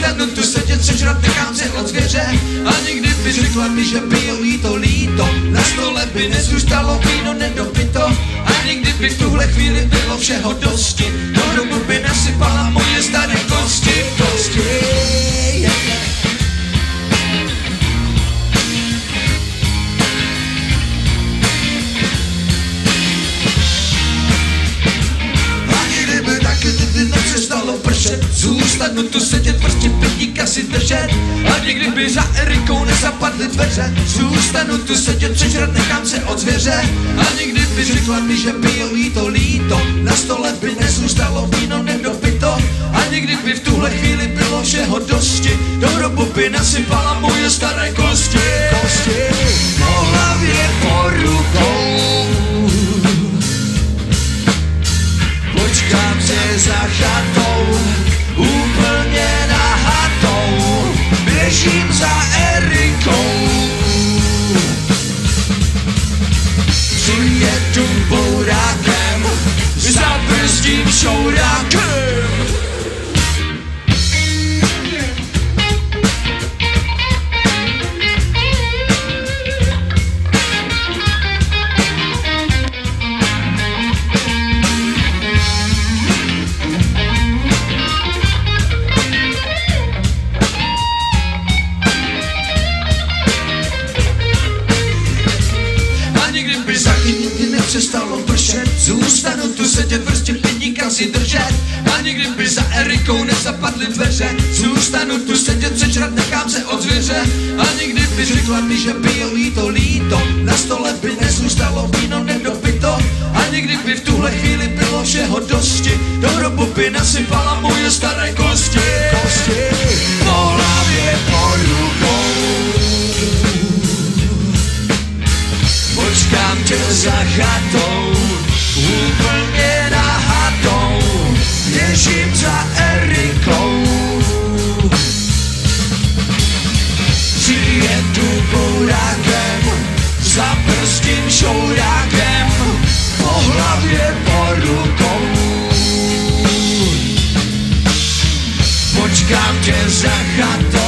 Zůstanu tu sedět, sežrat nechám se od zvěře. Ani kdyby řekla mi, že by jí to líto, na stole by nezůstalo víno nedopito. Ani kdyby v tuhle chvíli bylo všeho dosti, do hrobu by nasypala moje staré kosti. Nepřestalo pršet, zůstanu tu sedět, prostě pětníka si držet. A někdy by za Erikou nezapadly dveře, zůstanu tu sedět, přežrat nechám se od zvěře. A někdy by řekla mi, že by jí to líto, na stole by nezůstalo víno nedopito. A někdy by v tuhle chvíli bylo všeho dosti, do hrobu by nasypala moje staré kosti. Po hlavě, po rukou, počkám se za chatou, úplně nahatou, běžím za Erikou. Přijedu bourákem, zabrzdím šourákem. Přestalo pršet, zůstanu tu sedět, prostě pětníka si držet. A nikdy by za Erikou nezapadly dveře, zůstanu tu sedět, přečrat nechám se od zvěře. A nikdy by řekla mi, že by jí to líto, na stole by nezůstalo víno nedopito. A nikdy by v tuhle chvíli bylo všeho dosti, do hrobu by nasypala moje staré kosti. Po hlavě, po rukou, počkám tě za chatou, úplně nahatou, běžím za Erikou. Přijedu bourákem, zabrzdím šourákem, po hlavě, po rukou. Počkám tě za chatou,